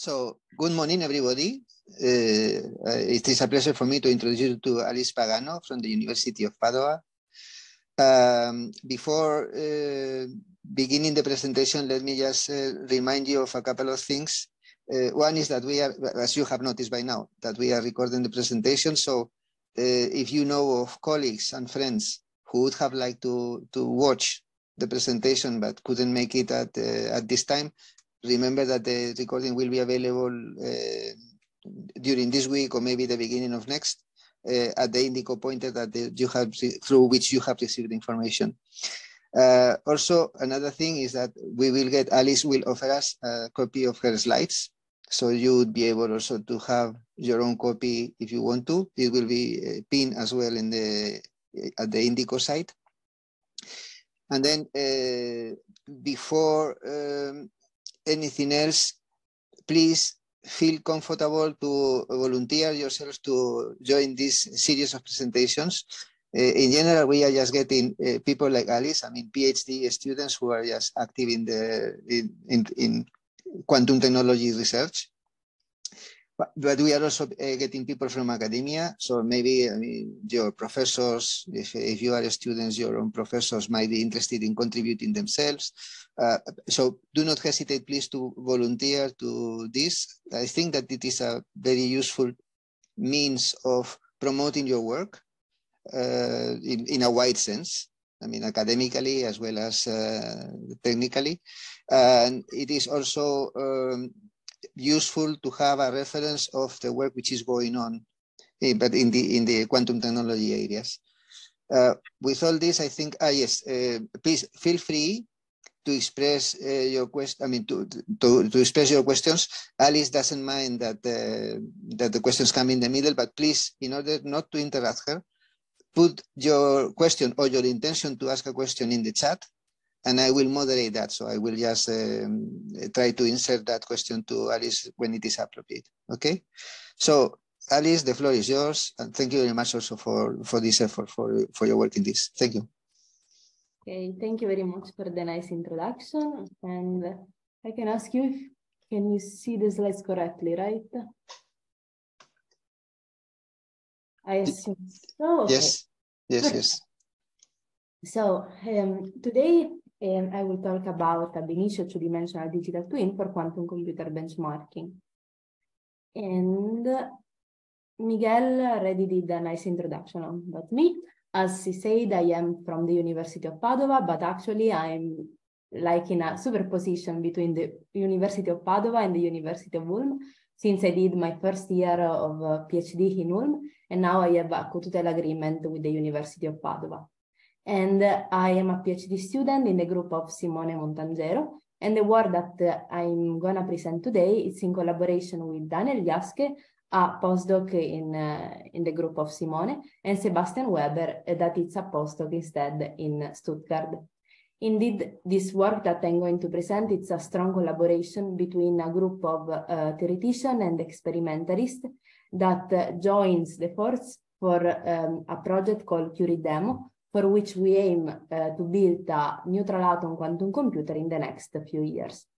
So, good morning, everybody. It is a pleasure for me to introduce you to Alice Pagano from the University of Padua. Before beginning the presentation, let me just remind you of a couple of things. One is that we are, as you have noticed by now, that we are recording the presentation. So if you know of colleagues and friends who would have liked to watch the presentation but couldn't make it at this time, remember that the recording will be available during this week or maybe the beginning of next at the Indico pointer that you have through which you have received information. Also, another thing is that Alice will offer us a copy of her slides, so you would be able also to have your own copy if you want to. It will be pinned as well in at the Indico site. And then before anything else, please feel comfortable to volunteer yourselves to join this series of presentations. In general, we are just getting people like Alice, I mean, PhD students who are just active in quantum technology research. But we are also getting people from academia. So maybe, I mean, your professors, if you are students, your own professors might be interested in contributing themselves. So do not hesitate, please, to volunteer to this. I think that it is a very useful means of promoting your work in a wide sense. I mean, academically as well as technically. And it is also useful to have a reference of the work which is going on, but in the quantum technology areas. With all this, I think, yes, please feel free to express your question. I mean, to express your questions. Alice doesn't mind that that the questions come in the middle, but please, in order not to interrupt her, put your question or your intention to ask a question in the chat, and I will moderate that. So I will just try to insert that question to Alice when it is appropriate. Okay. So Alice, the floor is yours, and thank you very much also for this effort, for your work in this. Thank you. Okay, thank you very much for the nice introduction. And I can ask you, can you see the slides correctly, right? I assume so. Okay. Yes, yes, yes. So today I will talk about ab initio two-dimensional digital twin for quantum computer benchmarking. And Miguel already did a nice introduction about me. As he said, I am from the University of Padua, but actually I'm like in a superposition between the University of Padua and the University of Ulm, since I did my first year of PhD in Ulm, and now I have a co-tutel agreement with the University of Padua. And I am a PhD student in the group of Simone Montangero, and the work that I'm going to present today is in collaboration with Daniel Jaske, a postdoc in the group of Simone, and Sebastian Weber, that is a postdoc instead in Stuttgart. Indeed, this work that I'm going to present, it's a strong collaboration between a group of theoreticians and experimentalists that joins the force for a project called QuRIDemo, for which we aim to build a neutral atom quantum computer in the next few years.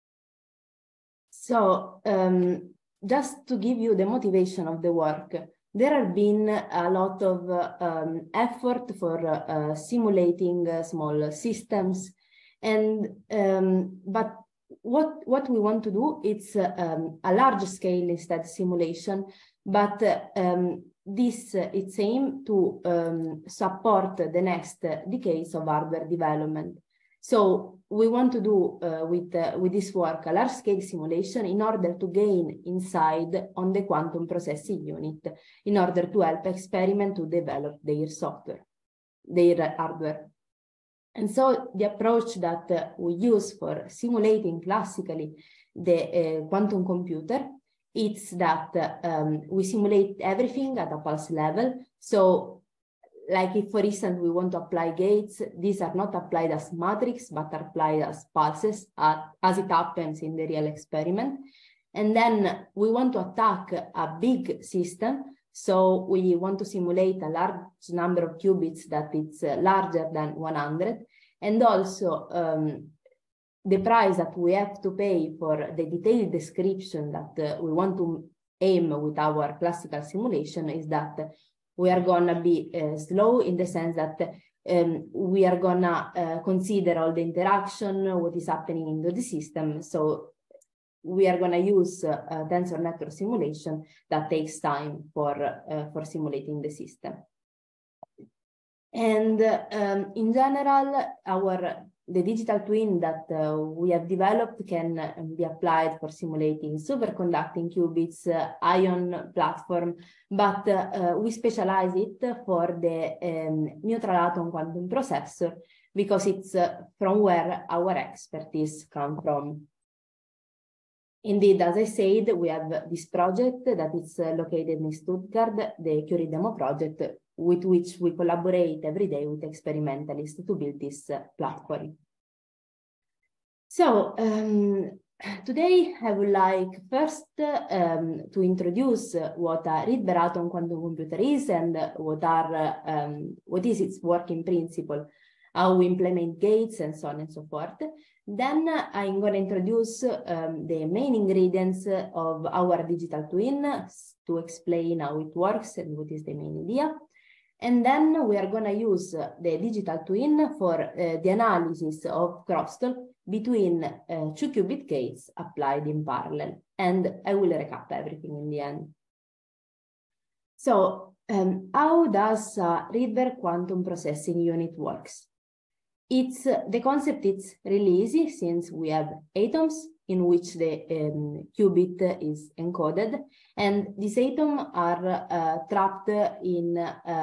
So, just to give you the motivation of the work, there have been a lot of effort for simulating small systems, and but what we want to do is a large scale instead simulation, but this it's aimed to support the next decades of hardware development. So we want to do with this work a large-scale simulation in order to gain insight on the quantum processing unit, in order to help experiment to develop their software, their hardware. And so the approach that we use for simulating classically the quantum computer, it's that we simulate everything at a pulse level. So like if, for instance, we want to apply gates, these are not applied as matrix, but are applied as pulses, as it happens in the real experiment. And then we want to attack a big system. So we want to simulate a large number of qubits that it's larger than 100. And also the price that we have to pay for the detailed description that we want to aim with our classical simulation is that we are gonna be slow in the sense that we are gonna consider all the interaction, what is happening into the system. So we are gonna use tensor network simulation that takes time for simulating the system. And in general, the digital twin that we have developed can be applied for simulating superconducting qubits, ion platform, but we specialize it for the neutral atom quantum processor because it's from where our expertise come from. Indeed, as I said, we have this project that is located in Stuttgart, the Curie Demo project, with which we collaborate every day with experimentalists to build this platform. So today I would like first to introduce what a Rydberg atom quantum computer is and what is its working principle, how we implement gates and so on and so forth. Then I'm going to introduce the main ingredients of our digital twin to explain how it works and what is the main idea. And then we are going to use the digital twin for the analysis of crosstalk between 2-qubit gates applied in parallel. And I will recap everything in the end. So how does Rydberg quantum processing unit works? The concept is really easy since we have atoms in which the qubit is encoded, and these atoms are trapped in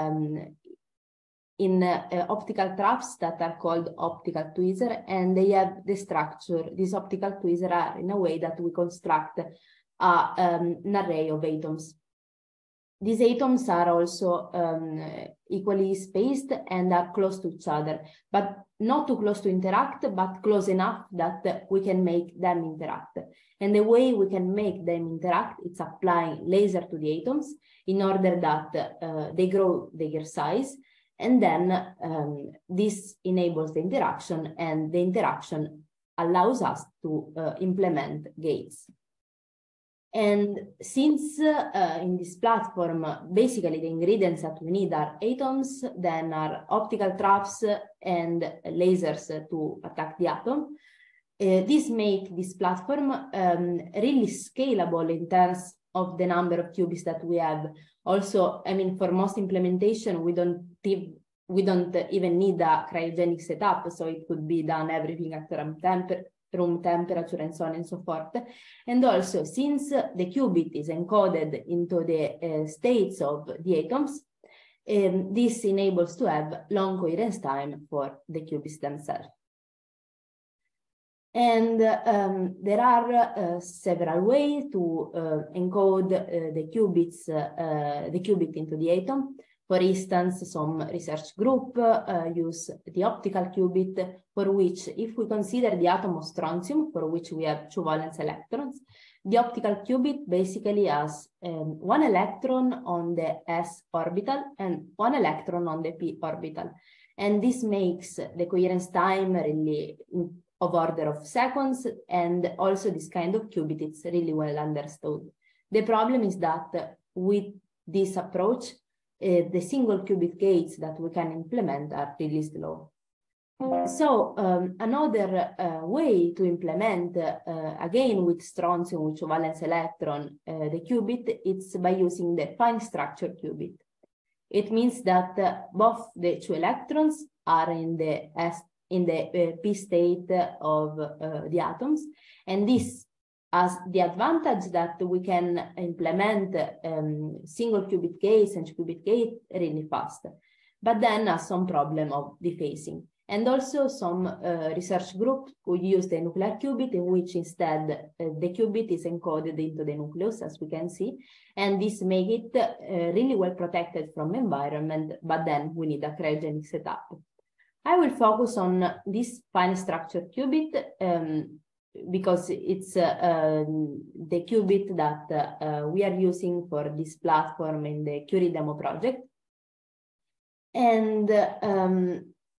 optical traps that are called optical tweezers, and they have the structure. These optical tweezers are in a way that we construct an array of atoms. These atoms are also equally spaced and are close to each other, but not too close to interact, but close enough that we can make them interact. And the way we can make them interact is applying laser to the atoms in order that they grow their size. And then this enables the interaction, and the interaction allows us to implement gates. And since in this platform, basically the ingredients that we need are atoms, then are optical traps and lasers to attack the atom, this makes this platform really scalable in terms of the number of qubits that we have. Also, I mean, for most implementation, we don't even need a cryogenic setup, so it could be done everything at room temperature and so on and so forth. And also, since the qubit is encoded into the states of the atoms, this enables to have long coherence time for the qubits themselves. And there are several ways to encode the qubit into the atom. For instance, some research group use the optical qubit, for which, if we consider the atom of strontium, for which we have 2 valence electrons, the optical qubit basically has 1 electron on the s orbital and 1 electron on the p orbital. And this makes the coherence time really of order of seconds, and also this kind of qubit is really well understood. The problem is that with this approach, the single qubit gates that we can implement are really slow. So another way to implement, again with strontium, with 2 valence electron, the qubit, it's by using the fine structure qubit. It means that both the 2 electrons are in the p state of the atoms, and this has the advantage that we can implement single qubit gates and 2-qubit gates really fast, but then has some problem of dephasing. And also some research groups who use the nuclear qubit, in which instead the qubit is encoded into the nucleus, as we can see, and this makes it really well protected from environment, but then we need a cryogenic setup. I will focus on this fine structure qubit because it's the qubit that we are using for this platform in the Curie Demo project. And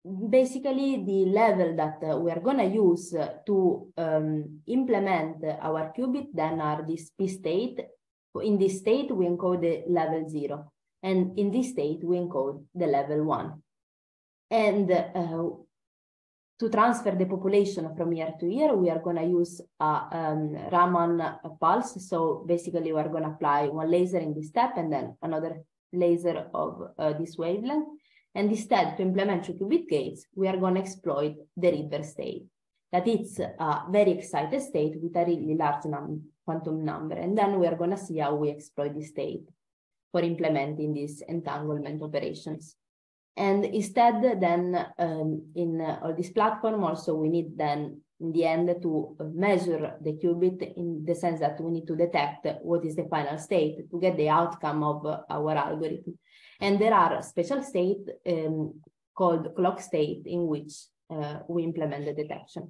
basically the level that we are going to use to implement our qubit then are this P state. In this state, we encode the level 0. And in this state, we encode the level 1. And to transfer the population from year to year, we are going to use a Raman pulse. So basically, we're going to apply one laser in this step and then another laser of this wavelength. And instead, to implement 2 qubit gates, we are going to exploit the Rydberg state. That it's a very excited state with a really large quantum number. And then we are going to see how we exploit this state for implementing these entanglement operations. And instead, then in all this platform, also we need then in the end to measure the qubit in the sense that we need to detect what is the final state to get the outcome of our algorithm. And there are special states called clock state in which we implement the detection.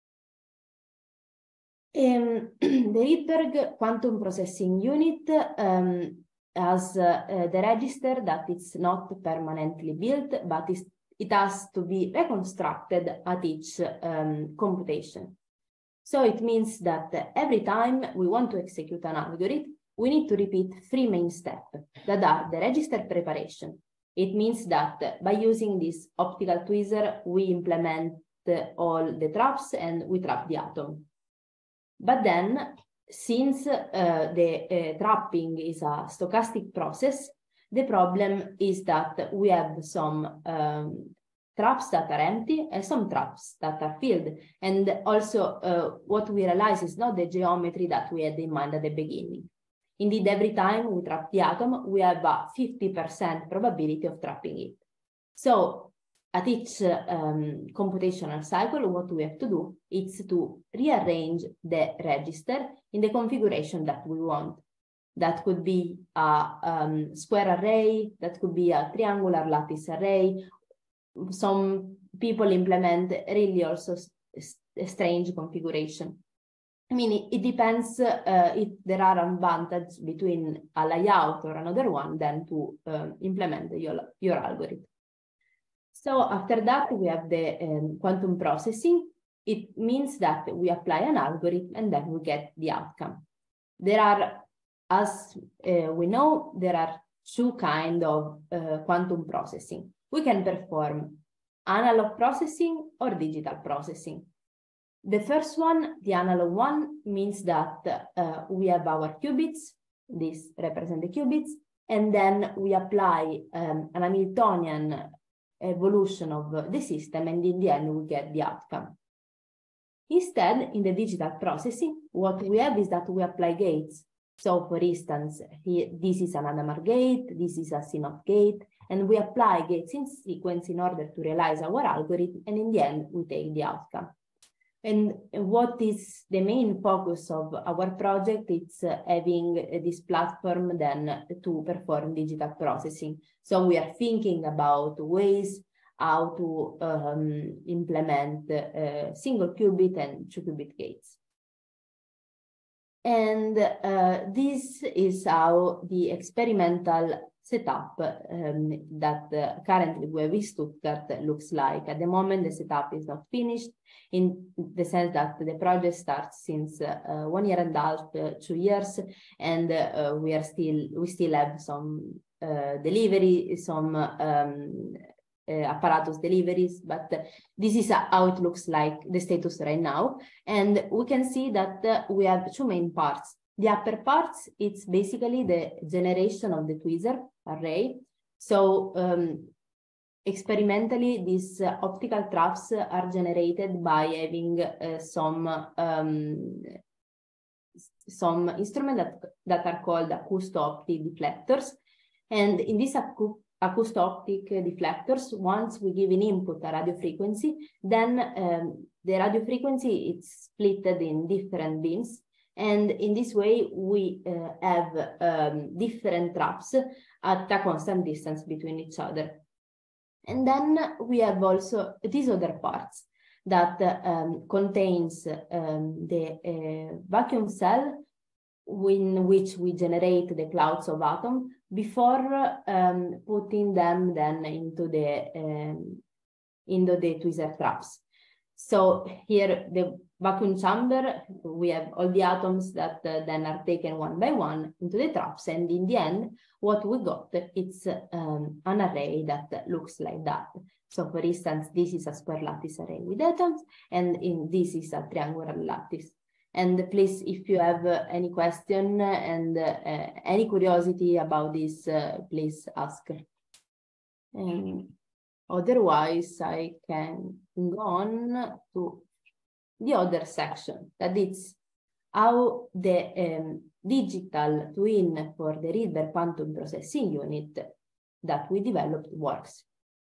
The Rydberg quantum processing unit has the register that it's not permanently built, but it has to be reconstructed at each computation. So it means that every time we want to execute an algorithm, we need to repeat 3 main steps that are the register preparation. It means that by using this optical tweezer, we implement all the traps and we trap the atom. But then, since the trapping is a stochastic process, the problem is that we have some traps that are empty and some traps that are filled. And also what we realize is not the geometry that we had in mind at the beginning. Indeed, every time we trap the atom, we have a 50% probability of trapping it. So at each computational cycle, what we have to do is to rearrange the register in the configuration that we want. That could be a square array, that could be a triangular lattice array. Some people implement really also a strange configuration. I mean, it depends if there are advantages between a layout or another one than to implement your algorithm. So after that, we have the quantum processing. It means that we apply an algorithm and then we get the outcome. There are, as we know, there are 2 kinds of quantum processing. We can perform analog processing or digital processing. The first one, the analog one, means that we have our qubits. These represent the qubits. And then we apply an Hamiltonian evolution of the system, and in the end, we get the outcome. Instead, in the digital processing, what we have is that we apply gates. So, for instance, here, this is an Hadamard gate, this is a CNOT gate, and we apply gates in sequence in order to realize our algorithm, and in the end, we take the outcome. And what is the main focus of our project? It's having this platform then to perform digital processing. So we are thinking about ways how to implement single qubit and 2 qubit gates. And this is how the experimental setup that currently we have in Stuttgart looks like. At the moment, the setup is not finished in the sense that the project starts since 1 year and a half, 2 years, and we still have some delivery, some apparatus deliveries, but this is how it looks like, the status right now. And we can see that we have 2 main parts. The upper parts, it's basically the generation of the tweezer array. So experimentally, these optical traps are generated by having some instruments that are called acousto-optic deflectors. And in these acousto-optic deflectors, once we give an input a radio frequency, then the radio frequency is split in different beams. And in this way, we have different traps at a constant distance between each other. And then we have also these other parts that contains the vacuum cell in which we generate the clouds of atoms before putting them then into the into the tweezer traps. So here the vacuum chamber, we have all the atoms that then are taken one by one into the traps, and in the end, what we got, it's an array that looks like that. So for instance, this is a square lattice array with atoms, and this is a triangular lattice. And please, if you have any question and any curiosity about this, please ask. And otherwise, I can go on to the other section, that is how the digital twin for the Rydberg quantum processing unit that we developed works.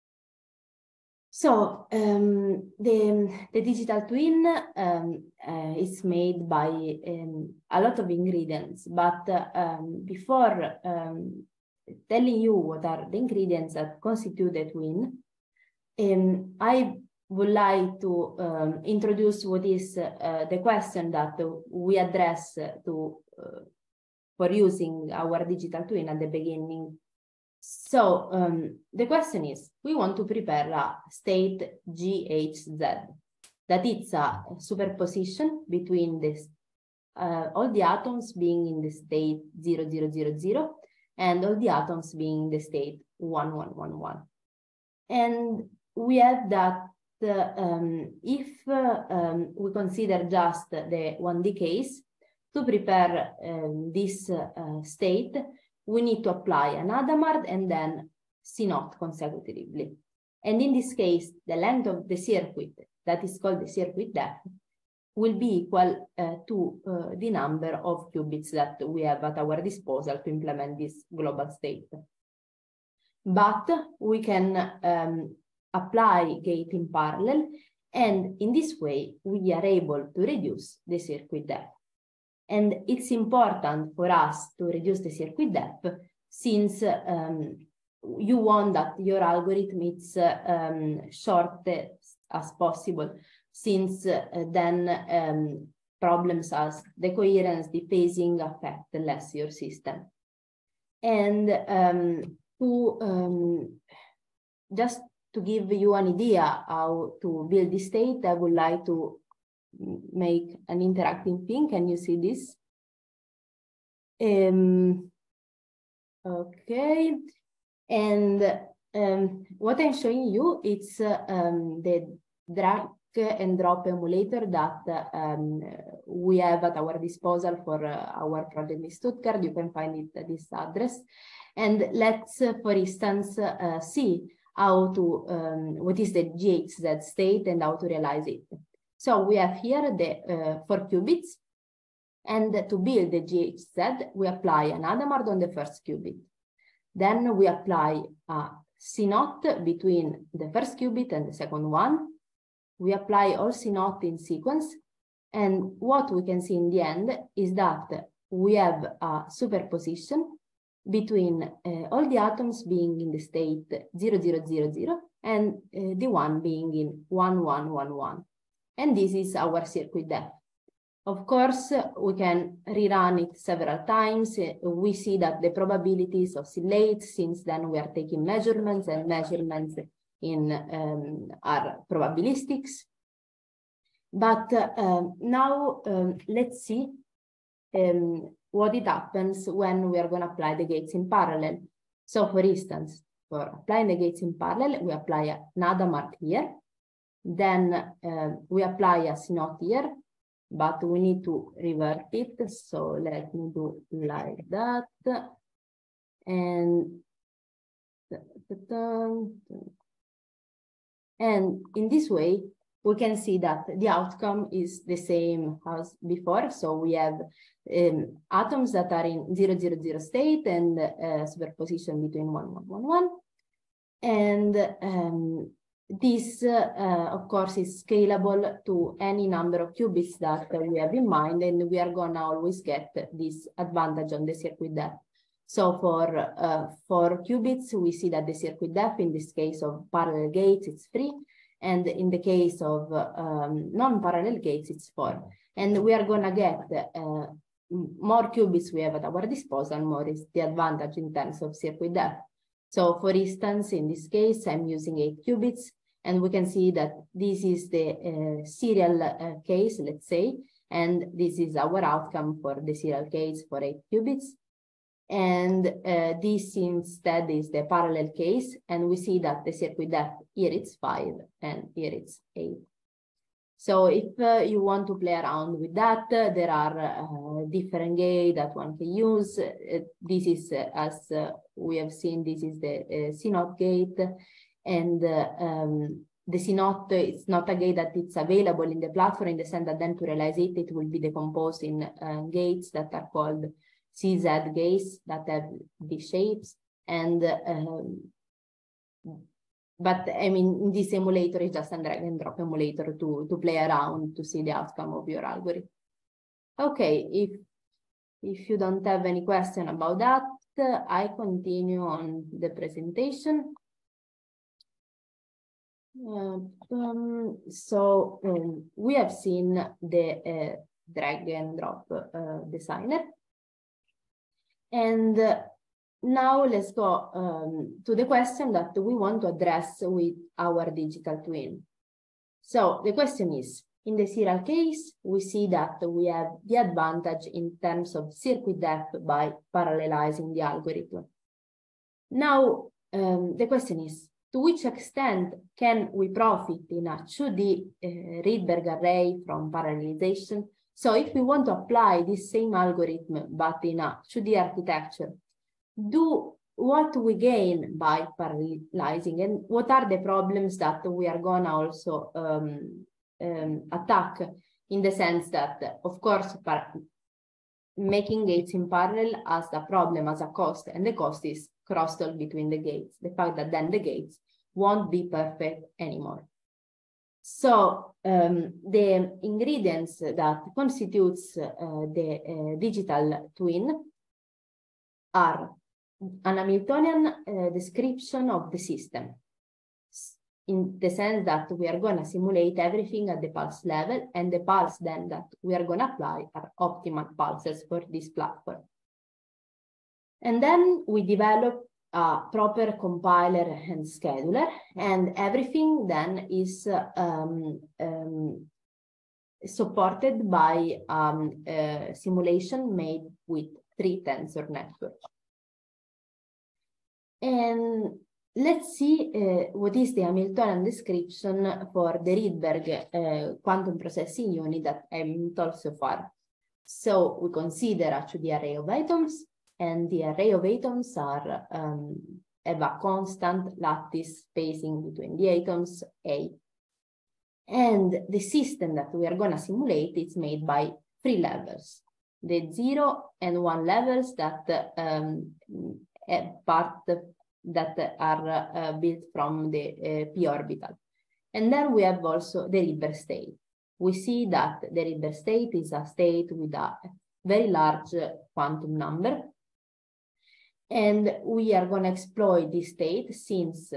So the digital twin is made by a lot of ingredients, but before telling you what are the ingredients that constitute the twin, I would like to introduce what is the question that we address for using our digital twin at the beginning. So the question is, we want to prepare a state GHZ, that it's a superposition between this, all the atoms being in the state 0, 0, 0, 0, and all the atoms being in the state 1, 1, 1, 1. And we have that if we consider just the 1D case, to prepare this state, we need to apply an Hadamard and then CNOT consecutively. And in this case, the length of the circuit, that is called the circuit depth, will be equal to the number of qubits that we have at our disposal to implement this global state. But we can apply gate in parallel, and in this way, we are able to reduce the circuit depth. And it's important for us to reduce the circuit depth since you want that your algorithm is short as possible, since then problems as the coherence, the phasing affect less your system. And just to give you an idea how to build this state, I would like to make an interactive thing. Can you see this? Okay, and what I'm showing you, it's the drag and drop emulator that we have at our disposal for our project in Stuttgart. You can find it at this address. And let's, for instance, see how to, what is the GHZ state and how to realize it. So we have here the 4 qubits, and to build the GHZ, we apply an Hadamard on the first qubit. Then we apply a CNOT between the first qubit and the second one. We apply all CNOT in sequence, and what we can see in the end is that we have a superposition between all the atoms being in the state 0, 0, 0, 0, and the one being in 1, 1, 1, 1. And this is our circuit depth. Of course, we can rerun it several times. We see that the probabilities oscillate since then we are taking measurements, and measurements in are probabilistics. But now let's see what it happens when we are going to apply the gates in parallel. So for instance, for applying the gates in parallel, we apply an Hadamard here. Then we apply a CNOT here, but we need to revert it. So let me do like that. And in this way, we can see that the outcome is the same as before. So we have atoms that are in 0, 0, 0 state and superposition between 1, 1, 1, 1. And this, of course, is scalable to any number of qubits that we have in mind, and we are going to always get this advantage on the circuit depth. So for qubits, we see that the circuit depth, in this case of parallel gates, it's 3. And in the case of non-parallel gates, it's 4. And we are going to get more qubits we have at our disposal, more is the advantage in terms of circuit depth. So for instance, in this case, I'm using 8 qubits, And we can see that this is the serial case, let's say, and this is our outcome for the serial case for 8 qubits. And this instead is the parallel case, and we see that the circuit depth here it's 5 and here it's 8. So if you want to play around with that, there are different gates that one can use. This is, as we have seen, this is the CNOT gate, and the CNOT is not a gate that it's available in the platform in the sense that then to realize it will be decomposed in gates that are called CZ gates that have these shapes. And but I mean, in this emulator, it's just a drag and drop emulator to play around to see the outcome of your algorithm. Okay, if you don't have any question about that, I continue on the presentation. We have seen the drag and drop designer. And now let's go to the question that we want to address with our digital twin. So the question is, in the serial case, we see that we have the advantage in terms of circuit depth by parallelizing the algorithm. Now, the question is, to which extent can we profit in a 2D Rydberg array from parallelization? So if we want to apply this same algorithm, but in a 2D architecture, what we gain by parallelizing, and what are the problems that we are gonna also attack, in the sense that, of course, making gates in parallel has a problem, as a cost, and the cost is crosstalk between the gates, the fact that then the gates won't be perfect anymore. So the ingredients that constitutes the digital twin are an Hamiltonian description of the system, in the sense that we are going to simulate everything at the pulse level, and the pulse then that we are going to apply are optimal pulses for this platform. And then we develop a proper compiler and scheduler, and everything then is supported by a simulation made with 3 tensor networks. And let's see what is the Hamiltonian description for the Rydberg quantum processing unit that I'm told so far. So we consider actually the array of atoms, and the array of atoms are have a constant lattice spacing between the atoms, A. And the system that we are going to simulate is made by 3 levels, the 0 and 1 levels that that are built from the p orbital. And then we have also the Rydberg state. We see that the Rydberg state is a state with a very large quantum number. And we are going to exploit this state since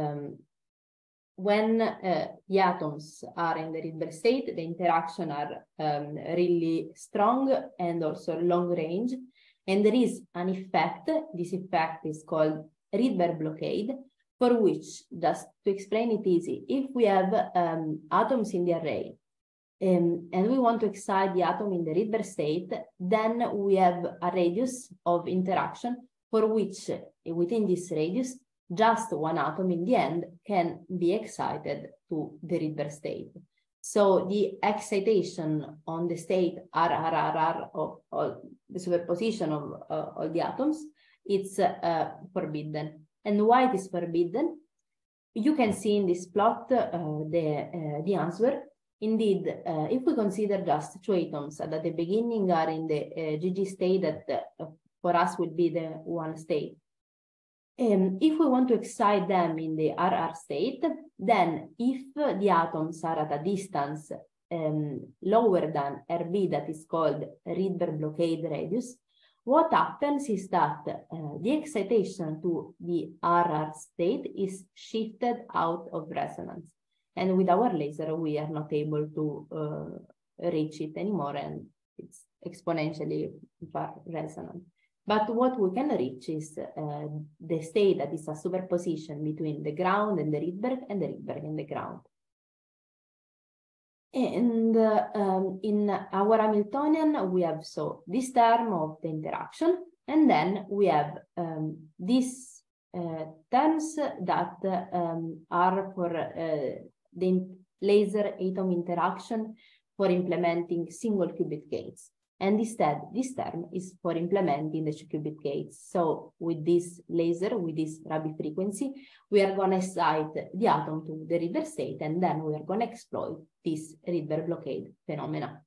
when the atoms are in the Rydberg state, the interactions are really strong and also long range. And there is an effect. This effect is called Rydberg blockade, for which, just to explain it easy, if we have atoms in the array and we want to excite the atom in the Rydberg state, then we have a radius of interaction for which, within this radius, just one atom in the end can be excited to the Rydberg state. So the excitation on the state RRRR of the superposition of all the atoms, it's forbidden. And why it is forbidden? You can see in this plot the answer. Indeed, if we consider just 2 atoms that at the beginning are in the GG state that for us will be the 1 state. If we want to excite them in the RR state, then if the atoms are at a distance lower than RB, that is called Rydberg blockade radius, what happens is that the excitation to the RR state is shifted out of resonance. And with our laser, we are not able to reach it anymore, and it's exponentially far resonant. But what we can reach is the state that is a superposition between the ground and the Rydberg and the Rydberg and the ground. And in our Hamiltonian, we have this term of the interaction, and then we have these terms that are for the laser atom interaction for implementing single qubit gates. And instead, this term is for implementing the 2-qubit gates. So with this laser, with this Rabi frequency, we are going to excite the atom to the Rydberg state, and then we are going to exploit this Rydberg blockade phenomena.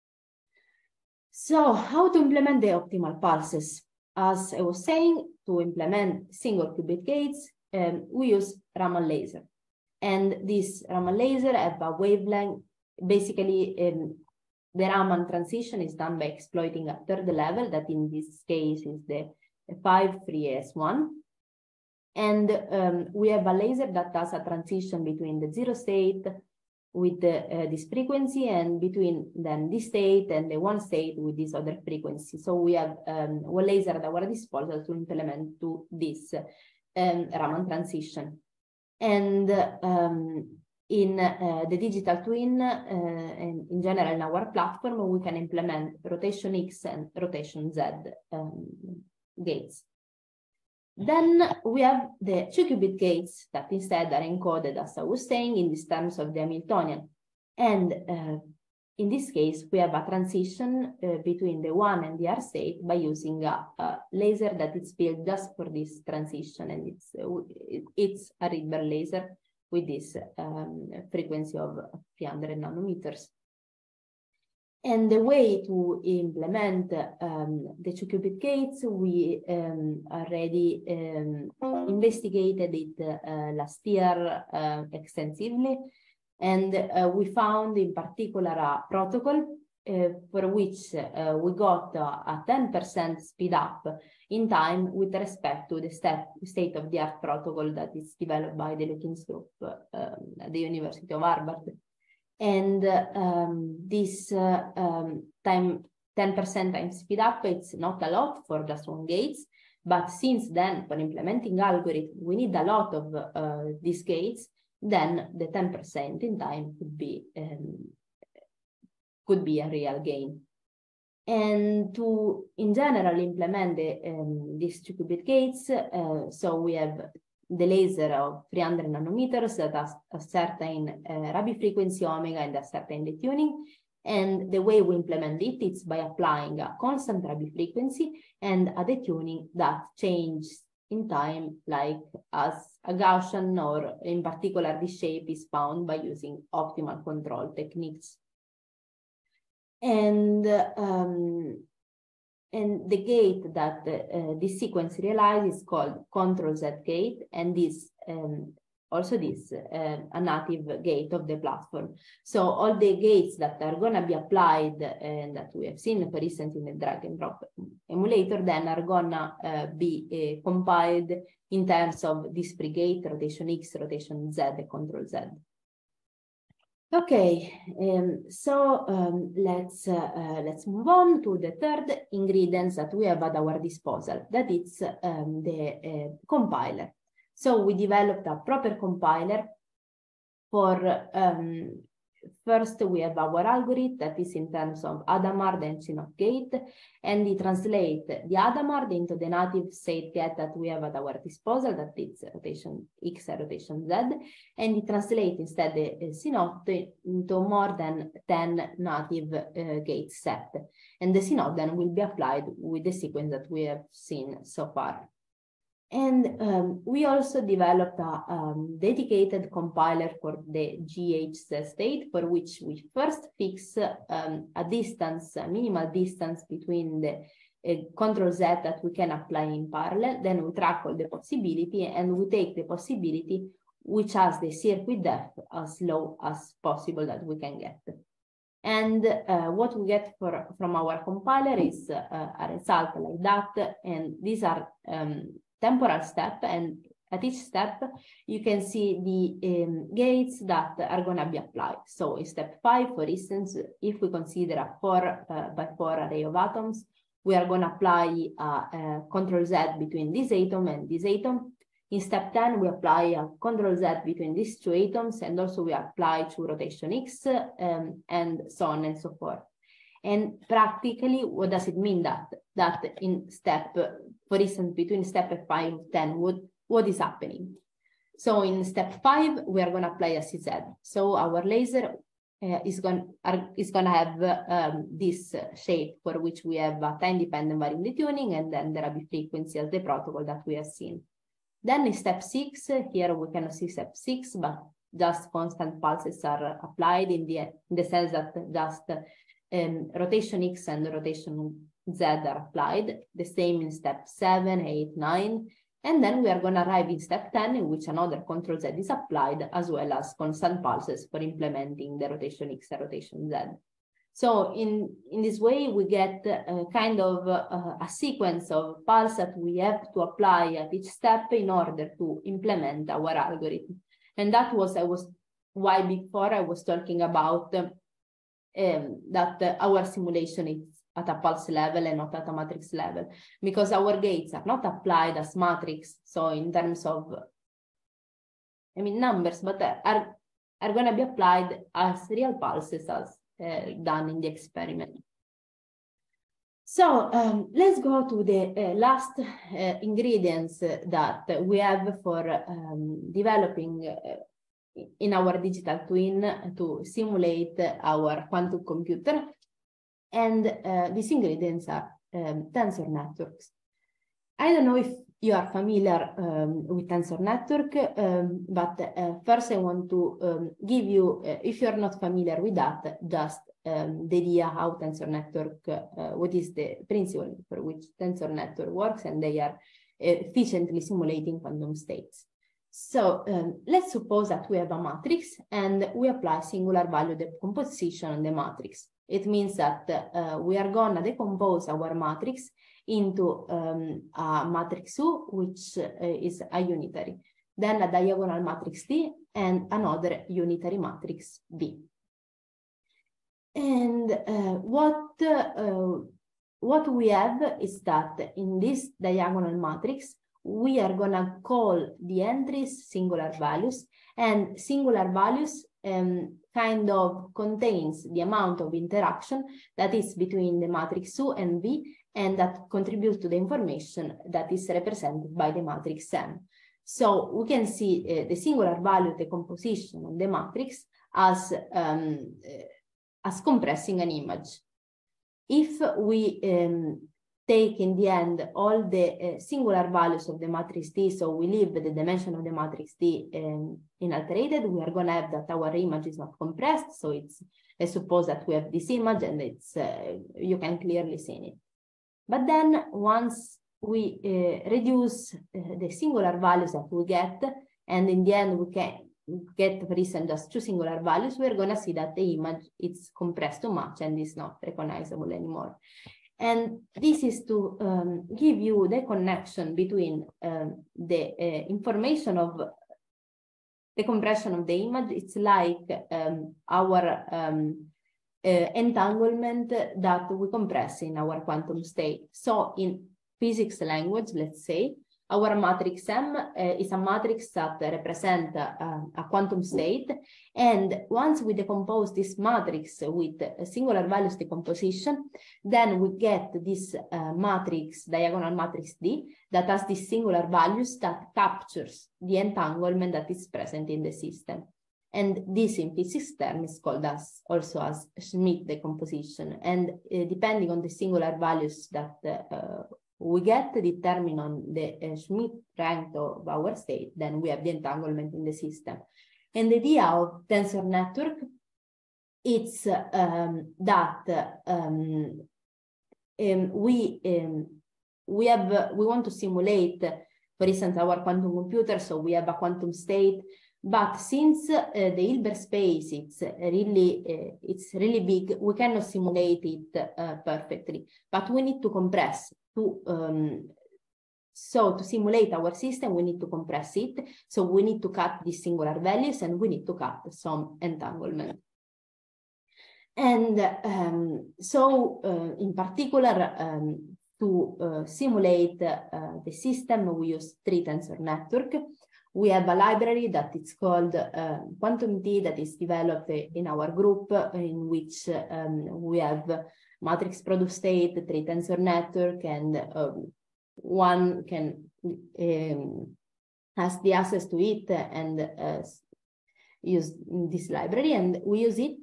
So how to implement the optimal pulses? As I was saying, to implement single qubit gates, we use Raman laser. And this Raman laser have a wavelength, basically, the Raman transition is done by exploiting a third level, that in this case is the 5-3S1. And we have a laser that does a transition between the 0 state with this frequency and between then this state and the 1 state with this other frequency. So we have one laser at our disposal to implement to this Raman transition. And in the digital twin, and in general in our platform, we can implement rotation X and rotation Z gates. Then we have the 2-qubit gates that instead are encoded, as I was saying, in these terms of the Hamiltonian. And in this case, we have a transition between the 1 and the R state by using a laser that is built just for this transition, and it's a Rydberg laser with this frequency of 300 nanometers. And the way to implement the 2-qubit gates, we already investigated it last year extensively. And we found in particular a protocol for which we got a 10% speed up in time with respect to the state-of-the-art protocol that is developed by the Lukins group at the University of Harvard. And this 10% time speed up, it's not a lot for just one gates, but since then for implementing algorithm, we need a lot of these gates, then the 10% in time could be a real gain. And to, in general, implement these 2-qubit gates, so we have the laser of 300 nanometers that has a certain Rabi frequency omega and a certain detuning. And the way we implement it is by applying a constant Rabi frequency and a detuning that changes in time, like as a Gaussian, or in particular, the shape is found by using optimal control techniques. And the gate that this sequence realizes is called Control Z gate, and this also this a native gate of the platform. So all the gates that are going to be applied and that we have seen, for instance, in the drag and drop emulator, then are going to be compiled in terms of discrete gate, rotation X, rotation Z, Control Z. Okay, so let's move on to the third ingredients that we have at our disposal. That is the compiler. So we developed a proper compiler for first we have our algorithm that is in terms of Hadamard and CNOT gate, and we translate the Hadamard into the native state gate that we have at our disposal, that is rotation X and rotation Z, and we translate instead the CNOT into more than 10 native gate set. And the CNOT then will be applied with the sequence that we have seen so far. And we also developed a dedicated compiler for the GHZ state, for which we first fix a distance, a minimal distance between the Control Z that we can apply in parallel. Then we track all the possibility, and we take the possibility which has the circuit depth as low as possible that we can get. And what we get from our compiler is a result like that, and these are temporal step, and at each step you can see the gates that are going to be applied. So in step 5, for instance, if we consider a 4 by 4 array of atoms, we are going to apply Control Z between this atom and this atom. In step 10, we apply a Control Z between these two atoms, and also we apply to rotation X, and so on and so forth. And practically, what does it mean that in step, for instance, between step 5 and 10, what is happening? So in step 5, we are going to apply a CZ. So our laser is going to have this shape for which we have a time-dependent varying detuning, and then there will be frequency as the protocol that we have seen. Then in step 6, here we cannot see step 6, but just constant pulses are applied in the sense that just rotation X and rotation Z are applied. The same in step 7, 8, 9. And then we are going to arrive in step 10, in which another Control Z is applied, as well as constant pulses for implementing the rotation X and rotation Z. So in this way, we get kind of a sequence of pulses that we have to apply at each step in order to implement our algorithm. And that was why before I was talking about that our simulation is at a pulse level and not at a matrix level, because our gates are not applied as matrix. So in terms of, numbers, but are going to be applied as real pulses as done in the experiment. So let's go to the last ingredients that we have for developing in our digital twin to simulate our quantum computer. And these ingredients are tensor networks. I don't know if you are familiar with tensor network, but first I want to give you, if you're not familiar with that, just the idea how tensor network, what is the principle for which tensor network works, and they are efficiently simulating quantum states. So let's suppose that we have a matrix and we apply singular value decomposition on the matrix. It means that we are going to decompose our matrix into a matrix U, which is a unitary, then a diagonal matrix D, and another unitary matrix B. And what we have is that in this diagonal matrix, we are going to call the entries singular values, and singular values kind of contains the amount of interaction that is between the matrix U and V, and that contributes to the information that is represented by the matrix M. So we can see the singular value decomposition of the matrix as compressing an image. If we take in the end all the singular values of the matrix D, so we leave the dimension of the matrix D unaltered, we are going to have that our image is not compressed. So let's suppose that we have this image and it's you can clearly see it. But then once we reduce the singular values that we get, and in the end we can get, for instance, just two singular values, we're going to see that the image is compressed too much and is not recognizable anymore. And this is to give you the connection between the information of the compression of the image. It's like our entanglement that we compress in our quantum state. So in physics language, let's say, our matrix M is a matrix that represents a quantum state. And once we decompose this matrix with singular values decomposition, then we get this matrix, diagonal matrix D, that has these singular values that captures the entanglement that is present in the system. And this in physics terms is called also as Schmidt decomposition. And depending on the singular values that we get determined on the Schmidt rank of our state, then we have the entanglement in the system. And the idea of tensor network, it's that we want to simulate, for instance, our quantum computer. So we have a quantum state, but since the Hilbert space it's really big, we cannot simulate it perfectly. But we need to compress. So to simulate our system, we need to compress it. So we need to cut these singular values, and we need to cut some entanglement. And in particular, to simulate the system, we use tree tensor network. We have a library that is called QuantumT that is developed in our group, in which we have matrix product state, tree tensor network, and one can has the access to it and use this library, and we use it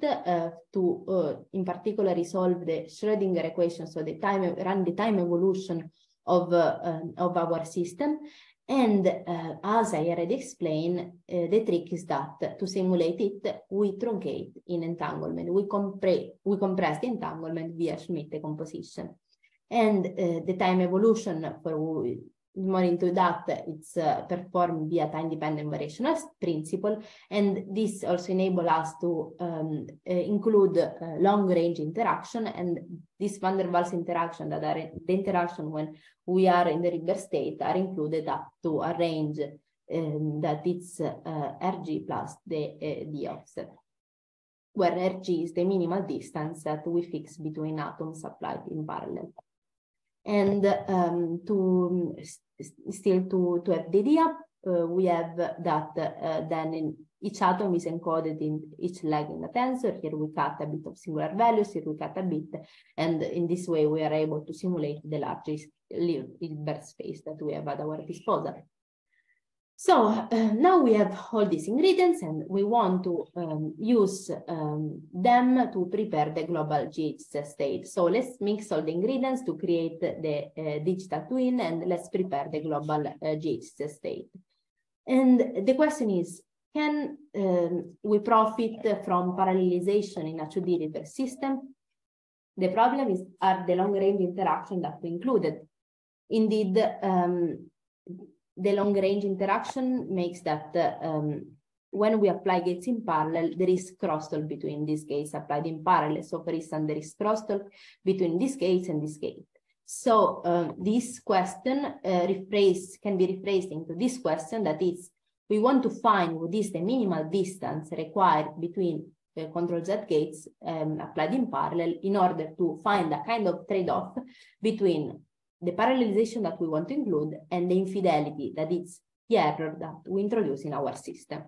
to in particular resolve the Schrödinger equation, so the run the time evolution of our system. And as I already explained, the trick is that to simulate it, we truncate in entanglement. We compress the entanglement via Schmidt decomposition. And the time evolution, for more into that, it's performed via time-dependent variational principle. And this also enables us to include long-range interaction, and this van der Waals interaction, that are the interaction when we are in the Rydberg state, are included up to a range that it's Rg plus the d offset, where Rg is the minimal distance that we fix between atoms applied in parallel. And to have the idea, we have that then in each atom is encoded in each leg in the tensor. Here we cut a bit of singular values, here we cut a bit, and in this way we are able to simulate the largest Hilbert space that we have at our disposal. So now we have all these ingredients, and we want to use them to prepare the global GHZ state. So let's mix all the ingredients to create the digital twin, and let's prepare the global GHZ state. And the question is, can we profit from parallelization in a 2D Rydberg system? The problem are the long-range interaction that we included. Indeed, the long-range interaction makes that when we apply gates in parallel, there is crosstalk between these gates applied in parallel. So for instance, there is crosstalk between this gate and this gate. So this question can be rephrased into this question, that is, we want to find what is the minimal distance required between the control Z gates applied in parallel, in order to find a kind of trade-off between the parallelization that we want to include and the infidelity, that is the error that we introduce in our system.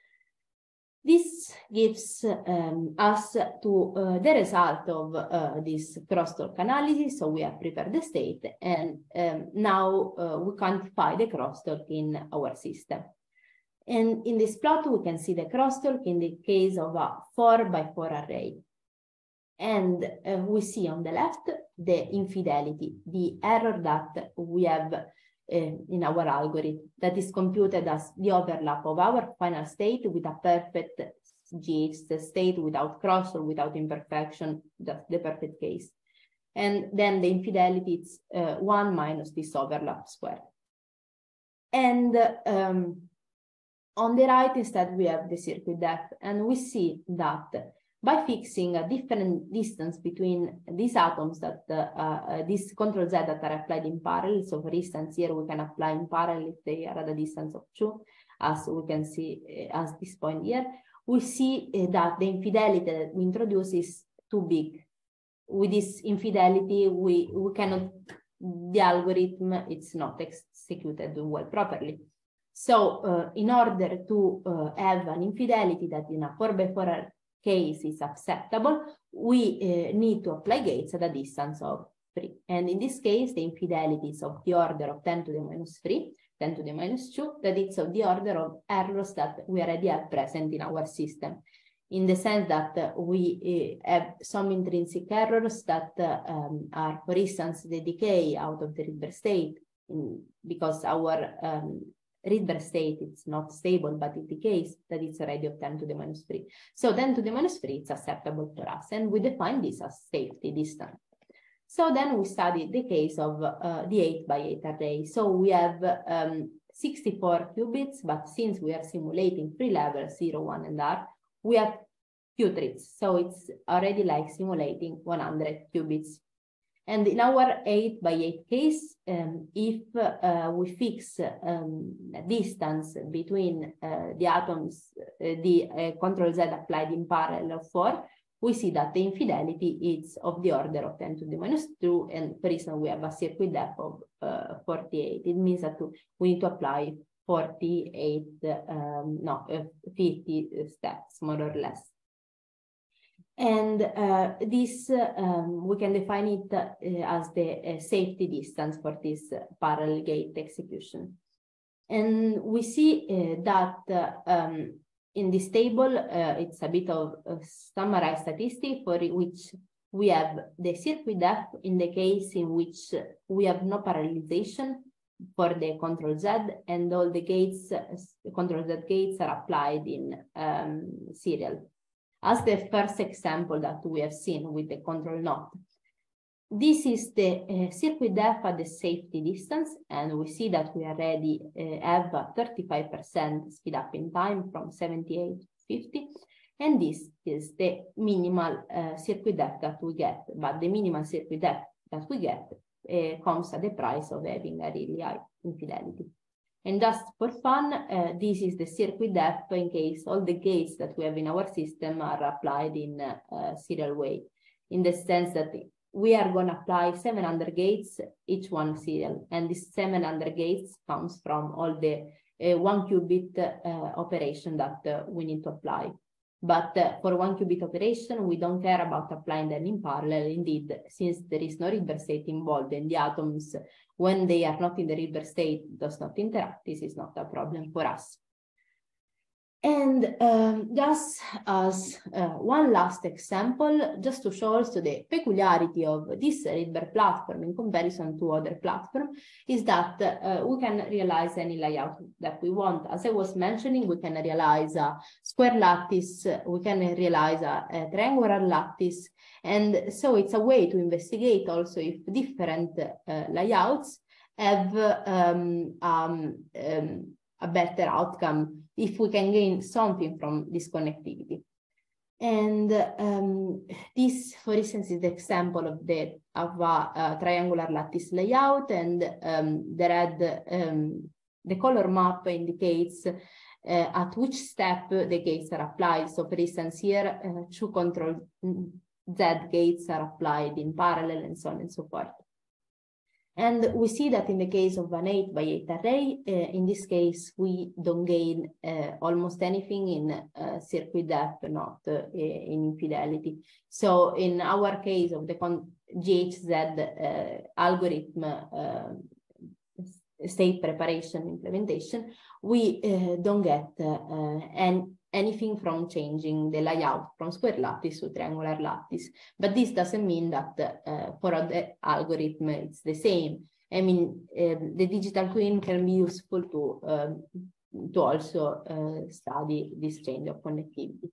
This gives us to the result of this crosstalk analysis. So we have prepared the state, and now we quantify the crosstalk in our system. And in this plot, we can see the crosstalk in the case of a 4x4 array. And we see on the left the infidelity, the error that we have in our algorithm, that is computed as the overlap of our final state with a perfect GHZ state without crosstalk, without imperfection, that's the perfect case. And then the infidelity is 1 minus this overlap square. And on the right, instead, we have the circuit depth, and we see that by fixing a different distance between these atoms, that this control Z that are applied in parallel. So for instance, here we can apply in parallel if they are at a distance of 2, as we can see as this point here. We see that the infidelity that we introduce is too big. With this infidelity, we cannot, the algorithm, it's not executed well properly. So in order to have an infidelity that in a 4x4 case is acceptable, we need to apply gates at a distance of 3. And in this case, the infidelity is of the order of 10 to the minus 3, 10 to the minus 2, that it's of the order of errors that we already have present in our system, in the sense that we have some intrinsic errors that are, for instance, the decay out of the Rydberg state, because our Rydberg state, it's not stable, but it decays, that it's already of 10 to the minus 3. So 10 to the minus 3, it's acceptable for us, and we define this as safety distance. So then we study the case of the 8x8 array. So we have 64 qubits, but since we are simulating 3 levels, 0, 1, and R, we have qubits. So it's already like simulating 100 qubits. And in our 8x8 case, if we fix distance between the atoms, the control Z applied in parallel of 4, we see that the infidelity is of the order of 10 to the minus 2, and for instance, we have a circuit depth of 48. It means that we need to apply 50 steps, more or less. And this, we can define it as the safety distance for this parallel gate execution. And we see that in this table, it's a bit of a summarized statistic for which we have the circuit depth in the case in which we have no parallelization for the control Z, and all the gates, control Z gates, are applied in serial. As the first example that we have seen with the control NOT. This is the circuit depth at the safety distance, and we see that we already have a 35% speed up in time from 78 to 50, and this is the minimal circuit depth that we get, but the minimal circuit depth that we get comes at the price of having a really high infidelity. And just for fun, this is the circuit depth in case all the gates that we have in our system are applied in a serial way, in the sense that we are going to apply 700 gates, each one serial, and this 700 gates comes from all the 1 qubit operation that we need to apply. But for 1 qubit operation, we don't care about applying them in parallel. Indeed, since there is no Hilbert state involved and the atoms, when they are not in the Hilbert state, does not interact, this is not a problem for us. And just as one last example, just to show also the peculiarity of this Hilbert platform in comparison to other platforms, is that we can realize any layout that we want. As I was mentioning, we can realize a square lattice, we can realize a triangular lattice, and so it's a way to investigate also if different layouts have a better outcome, if we can gain something from this connectivity. And this, for instance, is the example of a triangular lattice layout, and the color map indicates at which step the gates are applied. So for instance, here, 2 control Z gates are applied in parallel, and so on and so forth. And we see that in the case of an 8 by 8 array, in this case, we don't gain almost anything in circuit depth, not in infidelity. So in our case of the GHZ algorithm state preparation implementation, we don't get anything from changing the layout from square lattice to triangular lattice. But this doesn't mean that for the algorithm it's the same. I mean, the digital twin can be useful to also study this change of connectivity.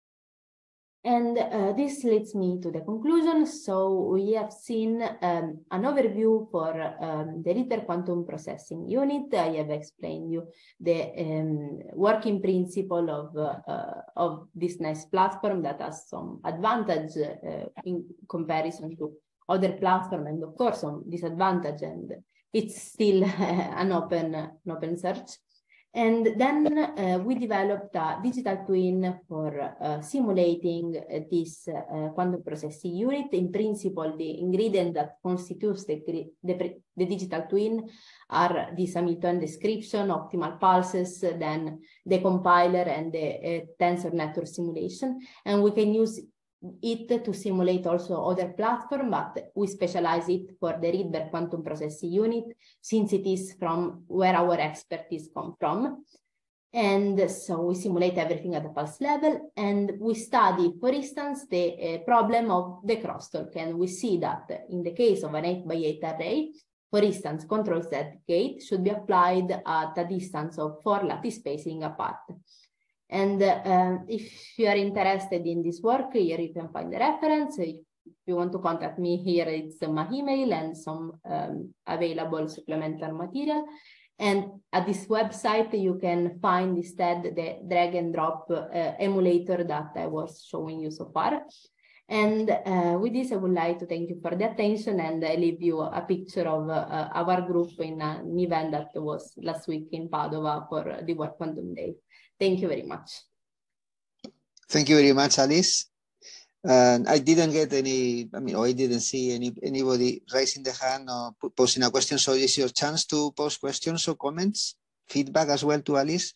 And this leads me to the conclusion. So we have seen an overview for the Rydberg quantum processing unit. I have explained you the working principle of this nice platform that has some advantage in comparison to other platforms, and of course some disadvantage, and it's still an open search. And then we developed a digital twin for simulating this quantum processing unit. In principle, the ingredient that constitutes the digital twin are this Hamiltonian description, optimal pulses, then the compiler, and the tensor network simulation. And we can use it to simulate also other platforms, but we specialize it for the Rydberg quantum processing unit, since it is from where our expertise comes from. And so we simulate everything at the pulse level, and we study, for instance, the problem of the crosstalk. And we see that in the case of an 8 by 8 array, for instance, control Z gate should be applied at a distance of 4 lattice spacing apart. And if you are interested in this work, here you can find the reference. If you want to contact me, here it's my email and some available supplemental material. And at this website, you can find instead the drag and drop emulator that I was showing you so far. And with this, I would like to thank you for the attention, and I leave you a picture of our group in an event that was last week in Padova for the World Quantum Day. Thank you very much. Thank you very much, Alice. And I didn't get any, I didn't see anybody raising the hand or posing a question. So it's your chance to post questions or comments, feedback as well to Alice.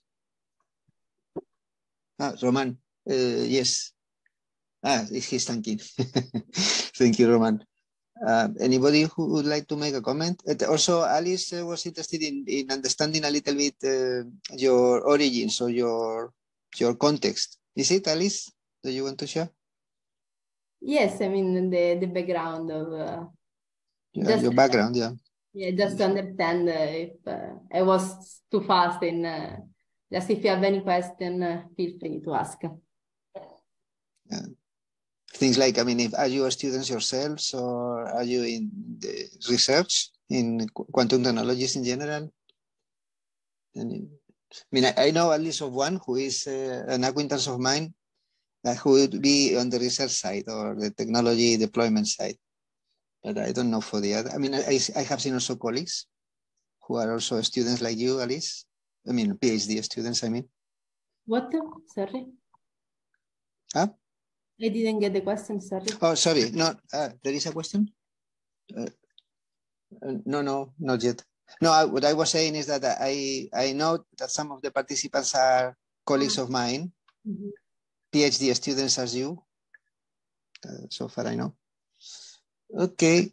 Roman, yes. He's thanking. Thank you, Roman. Anybody who would like to make a comment? Also, Alice was interested in understanding a little bit your origins or your context. Is it, Alice? Do you want to share? Yes, I mean the background of your background, yeah. Yeah, just to understand if I was too fast in. Just if you have any question, feel free to ask. Things like, are you students yourselves, or are you in the research in quantum technologies in general? I know at least of one who is an acquaintance of mine who would be on the research side or the technology deployment side. But I don't know for the other. I have seen also colleagues who are also students like you, Alice. PhD students, What? Sorry? Huh? I didn't get the question, sorry. Oh, sorry. No, there is a question? No, not yet. No, what I was saying is that I know that some of the participants are colleagues of mine, PhD students as you. So far I know. Okay.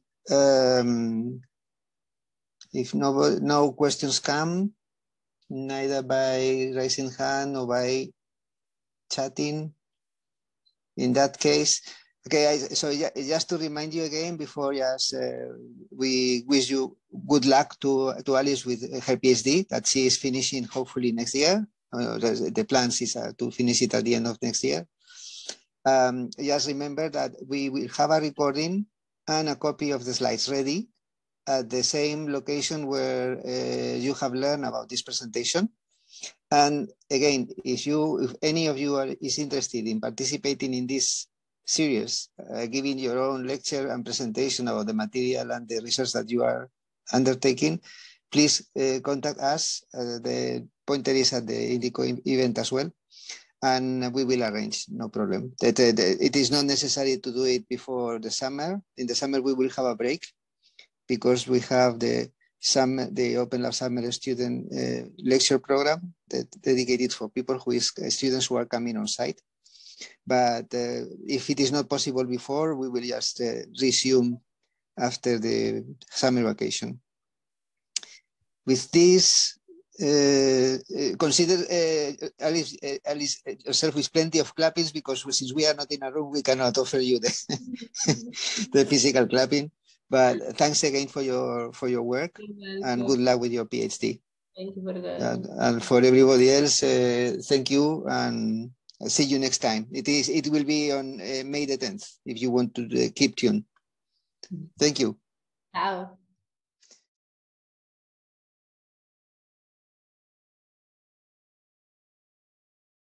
If no questions come, neither by raising hand or by chatting, in that case, okay, so just to remind you again before, we wish you good luck to Alice with her PhD that she is finishing hopefully next year. The plans is to finish it at the end of next year. Just remember that we will have a recording and a copy of the slides ready at the same location where you have learned about this presentation. And again, if any of you is interested in participating in this series, giving your own lecture and presentation about the material and the research that you are undertaking, please contact us. The pointer is at the Indico event as well, and we will arrange, no problem. It is not necessary to do it before the summer. In the summer, we will have a break because we have the Open Lab Summer Student Lecture Program dedicated for people students who are coming on site. But if it is not possible before, we will just resume after the summer vacation. With this, consider Alice yourself with plenty of clappings, because since we are not in a room, we cannot offer you the physical clapping. But thanks again for your work, and good luck with your PhD. Thank you for that. And for everybody else, thank you, and see you next time. It will be on May the 10th if you want to keep tuned. Thank you. Ciao.